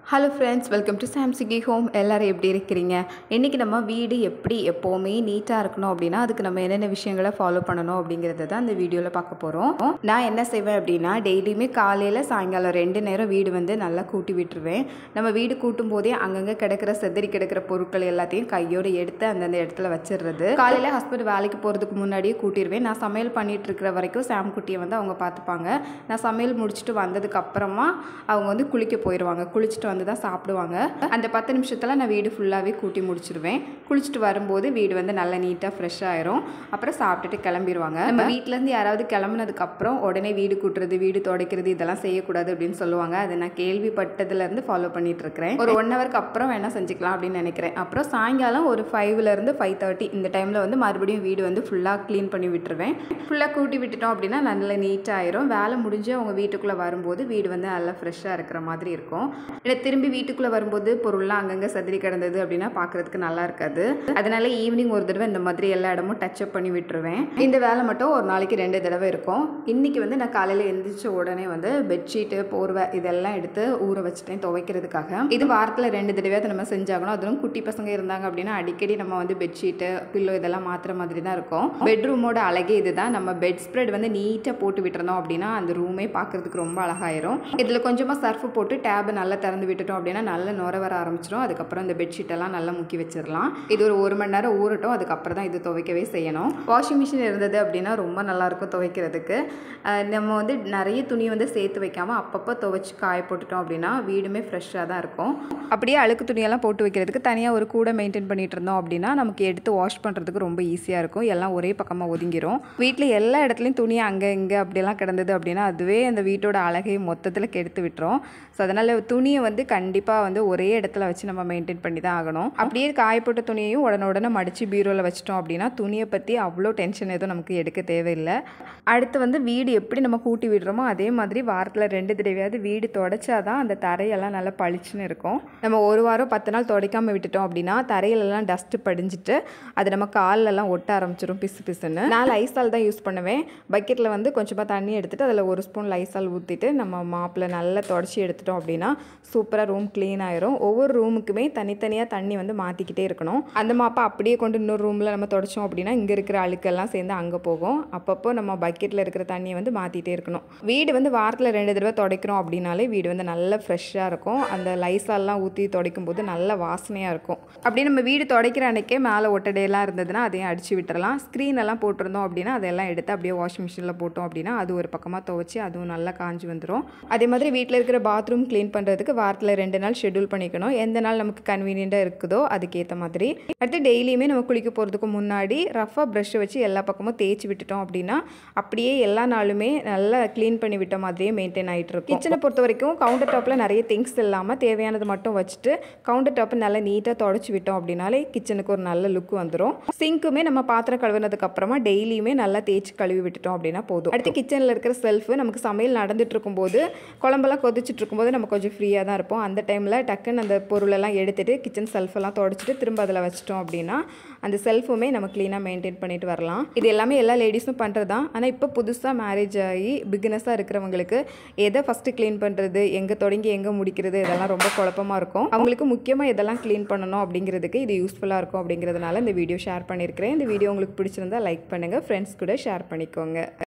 Hello friends, welcome to சாம்சிகி home. எல்லோரும் எப்படி இருக்கிறீங்க? இன்றைக்கி நம்ம வீடு எப்படி எப்போவுமே நீட்டாக இருக்கணும் அப்படின்னா அதுக்கு நம்ம என்னென்ன விஷயங்களை ஃபாலோ பண்ணணும் அப்படிங்கிறத தான் இந்த வீடியோவில் பார்க்க போகிறோம். நான் என்ன செய்வேன் அப்படின்னா டெய்லியுமே காலையில் சாயங்காலம் 2 நேரம் வீடு வந்து நல்லா கூட்டி விட்டுருவேன். நம்ம வீடு கூட்டும் போதே அங்கங்கே கிடக்கிற செதறி கிடக்கிற பொருட்கள் எல்லாத்தையும் கையோடு எடுத்து அந்தந்த இடத்துல வச்சிடுறது. காலையில் ஹஸ்பண்ட் வேலைக்கு போகிறதுக்கு முன்னாடியே கூட்டிடுவேன். நான் சமையல் பண்ணிகிட்டு இருக்கிற வரைக்கும் சாம் குட்டியை வந்து அவங்க பார்த்துப்பாங்க. நான் சமையல் முடிச்சுட்டு வந்ததுக்கு அப்புறமா அவங்க வந்து குளிக்க போயிடுவாங்க. குளிச்சுட்டு வந்து தான் சாப்பிடுவாங்க. அந்த 10 நிமிஷத்தில் நான் வீடு ஃபுல்லாகவே கூட்டி முடிச்சிடுவேன். குளிச்சுட்டு வரும்போது வீடு வந்து நல்லா நீட்டாக ஃப்ரெஷ் ஆயிரும். அப்புறம் சாப்பிட்டுட்டு கிளம்பிடுவாங்க. நம்ம வீட்டிலேருந்து யாராவது கிளம்புனதுக்கப்புறம் உடனே வீடு கூட்டுறது, வீடு துடைக்கிறது இதெல்லாம் செய்யக்கூடாது அப்படின்னு சொல்லுவாங்க. அதை நான் கேள்விப்பட்டதுலேருந்து ஃபாலோ பண்ணிட்டு இருக்கிறேன். ஒரு 1 ஹவருக்கு அப்புறம் வேணால் செஞ்சுக்கலாம் அப்படின்னு நினைக்கிறேன். அப்புறம் சாயங்காலம் ஒரு 5லேருந்து 5:30 இந்த டைமில் வந்து மறுபடியும் வீடு வந்து ஃபுல்லாக க்ளீன் பண்ணி விட்டுருவேன். ஃபுல்லாக கூட்டி விட்டுட்டோம் அப்படின்னா நல்லா நீட்டாக ஆயிரும். வேலை முடிஞ்சு அவங்க வீட்டுக்குள்ளே வரும்போது வீடு வந்து நல்லா ஃப்ரெஷ்ஷாக இருக்கிற மாதிரி இருக்கும். இல்லை திரும்பி வீட்டுக்குள்ளே வரும்போது பொருள்லாம் அங்கங்கே சதுரி கிடந்தது அப்படின்னா பார்க்குறதுக்கு நல்லா இருக்காது. அதனால ஈவினிங் ஒரு தடவை இந்த மாதிரி எல்லா இடமும் டச்சப் பண்ணி விட்டுருவேன். இந்த வேலை மட்டும் ஒரு நாளைக்கு 2 தடவை இருக்கும். இன்றைக்கி வந்து நான் காலையில் எழுந்திரிச்ச உடனே வந்து பெட்ஷீட்டு, போர்வை இதெல்லாம் எடுத்து ஊற வச்சுட்டேன் துவைக்கிறதுக்காக. இது வாரத்தில் 2 தடவையாவது நம்ம செஞ்சாகணும். அதுவும் குட்டி பசங்க இருந்தாங்க அப்படின்னா அடிக்கடி நம்ம வந்து பெட்ஷீட்டு, பில்லோ இதெல்லாம் மாற்றுற மாதிரி தான் இருக்கும். பெட்ரூமோட அழகே இதுதான். நம்ம பெட் ஸ்ப்ரெட் வந்து நீட்டாக போட்டு விட்டுருந்தோம் அப்படின்னா அந்த ரூமே பார்க்குறதுக்கு ரொம்ப அழகாயிரும். இதில் கொஞ்சமாக சர்ஃப் போட்டு டேபை நல்லா திறந்து விட்டுட்டோம் அப்படின்னா நல்ல நுர வர ஆரம்பிச்சிடும். அதுக்கப்புறம் இந்த பெட்ஷீட்டெல்லாம் நல்லா முக்கி வச்சிடலாம். இது ஒரு 1 மணி நேரம் ஊறட்டும். அதுக்கப்புறம் தான் இது துவைக்கவே செய்யணும். வாஷிங் மிஷின் இருந்தது அப்படின்னா ரொம்ப நல்லாயிருக்கும் துவைக்கிறதுக்கு. நம்ம வந்து நிறைய துணி வந்து சேர்த்து வைக்காமல் அப்பப்போ துவைச்சி காய போட்டுட்டோம் அப்படின்னா வீடுமே ஃப்ரெஷ்ஷாக தான் இருக்கும். அப்படியே அழுக்கு துணியெல்லாம் போட்டு வைக்கிறதுக்கு தனியாக ஒரு கூடை மெயின்டைன் பண்ணிட்டு இருந்தோம் அப்படின்னா நமக்கு எடுத்து வாஷ் பண்ணுறதுக்கு ரொம்ப ஈஸியாக இருக்கும். எல்லாம் ஒரே பக்கமாக ஒதுங்கிரும். வீட்டில் எல்லா இடத்துலையும் துணி அங்கே இங்கே அப்படியெல்லாம் கிடந்தது அப்படின்னா அதுவே அந்த வீட்டோட அழகை மொத்தத்தில் கெடுத்து விட்டுரும். ஸோ அதனால் துணியை வந்து கண்டிப்பாக வந்து ஒரே இடத்துல வச்சு நம்ம மெயின்டைன் பண்ணி தான் ஆகணும். அப்படியே காயப்போட்ட துணியையும் உடனே மடித்து பீரோவில் வச்சிட்டோம் அப்படின்னா துணியை பற்றி அவ்வளோ டென்ஷன் எதுவும் நமக்கு எடுக்க தேவையில்லை. அடுத்து வந்து வீடு எப்படி நம்ம கூட்டி விடுறோமோ அதே மாதிரி வாரத்தில் 2 தடவையாவது வீடு துடைச்சாதான் அந்த தரையெல்லாம் நல்லா பளிச்சுன்னு இருக்கும். நம்ம ஒரு வாரம் 10 நாள் துடைக்காமல் விட்டுட்டோம் அப்படின்னா தரையிலெல்லாம் டஸ்ட்டு படிஞ்சிட்டு அது நம்ம காலெல்லாம் ஒட்ட ஆரம்பிச்சிடும் பிசு பிசுன்னு. நான் லைசால் தான் யூஸ் பண்ணுவேன். பக்கெட்டில் வந்து கொஞ்சமாக தண்ணி எடுத்துகிட்டு அதில் 1 ஸ்பூன் லைசால் ஊற்றிட்டு நம்ம மாப்பில் நல்லா தொடச்சி எடுத்துட்டோம் அப்படின்னா சூப்பராக ரூம் க்ளீன் ஆயிரும். ஒவ்வொரு ரூமுக்குமே தனித்தனியாக தண்ணி வந்து மாற்றிக்கிட்டே இருக்கணும். அந்த மாப்பை அப்படியே கொண்டு இன்னொரு ரூமில் நம்ம தொடச்சோம் அப்படின்னா இங்கே இருக்கிற அழுக்கெல்லாம் சேர்ந்து அங்கே போகும். அப்பப்போ நம்ம பக்கெட்டில் இருக்கிற தண்ணியை வந்து மாற்றிட்டே இருக்கணும். வீடு வந்து வாரத்தில் 2 தடவை துடைக்கிறோம் அப்படின்னாலே வீடு வந்து நல்லா ஃப்ரெஷ்ஷாக இருக்கும். அந்த லைசால்லாம் ஊற்றி துடைக்கும் போது நல்ல வாசனையாக இருக்கும். அப்படியே நம்ம வீடு துடைக்கிற அன்றைக்கே மேலே ஒட்டடையெல்லாம் இருந்ததுன்னா அதையும் அடித்து விட்டுறலாம். ஸ்க்ரீன் எல்லாம் போட்டிருந்தோம் அப்படின்னா அதெல்லாம் எடுத்து அப்படியே வாஷிங் மிஷினில் போட்டோம் அப்படின்னா அது ஒரு பக்கமாக துவைச்சி அதுவும் நல்லா காஞ்சி வந்துடும். அதே மாதிரி வீட்டில் இருக்கிற பாத்ரூம் க்ளீன் பண்ணுறதுக்கு வாரத்தில் 2 நாள் ஷெட்யூல் பண்ணிக்கணும். எந்த நாள் நமக்கு கன்வீனியண்ட்டாக இருக்குதோ அதுக்கேற்ற மாதிரி. அடுத்து டெய்லியுமே நம்ம குளிக்க போகிறதுக்கு முன்னாடி ரஃபாக ப்ரஷ்ஷை வச்சு எல்லா பக்கமும் தேய்ச்சி விட்டுட்டோம் அப்படின்னா அப்படியே எல்லா நாளுமே நல்லா க்ளீன் பண்ணி விட்ட மாதிரியே மெயின்டைன் ஆகிட்டு இருக்கும். கிச்சனை பொறுத்த வரைக்கும் கவுண்டர் டாப்பில் நிறைய திங்ஸ் இல்லாமல் தேவையானது மட்டும் வச்சுட்டு கவுண்டர் டாப்பை நல்லா நீட்டாக தொடச்சி விட்டோம் அப்படின்னாலே கிச்சனுக்கு ஒரு நல்ல லுக் வந்துடும். சிங்க்குமே நம்ம பாத்திரம் கழுவுனதுக்கு அப்புறமா டெய்லியுமே நல்லா தேய்ச்சி கழுவி விட்டுட்டோம் அப்படின்னா போதும். அடுத்து கிச்சனில் இருக்கிற செல்ஃபு நமக்கு சமையல் நடந்துட்டு இருக்கும்போது குழம்பெல்லாம் கொதிச்சுட்டு இருக்கும்போது நம்ம கொஞ்சம் ஃப்ரீயாக தான் இருப்போம். அந்த டைமில் டக்குன்னு அந்த பொருளெல்லாம் எடுத்துகிட்டு கிச்சன் செல்ஃபெல்லாம் தொடச்சிட்டு திரும்ப அதில் வச்சிட்டோம் அப்படின்னா அந்த செல்ஃபுமே நம்ம க்ளீனாக மெயின்டைன் பண்ணிட்டு வரலாம். இது எல்லாமே எல்லா லேடிஸும் பண்ணுறது தான். ஆனால் இப்போ புதுசாக மேரேஜ் ஆகி பிகினஸாக இருக்கிறவங்களுக்கு எதை ஃபஸ்ட்டு க்ளீன் பண்ணுறது, எங்கே தொடங்கி எங்கே முடிக்கிறது இதெல்லாம் ரொம்ப குழப்பமாக இருக்கும். அவங்களுக்கு முக்கியமாக இதெல்லாம் க்ளீன் பண்ணணும் அப்படிங்கிறதுக்கு இது யூஸ்ஃபுல்லாக இருக்கும். அப்படிங்கிறதுனால இந்த வீடியோ ஷேர் பண்ணியிருக்கிறேன். இந்த வீடியோ உங்களுக்கு பிடிச்சிருந்தா லைக் பண்ணுங்கள், ஃப்ரெண்ட்ஸ் கூட ஷேர் பண்ணிக்கோங்க.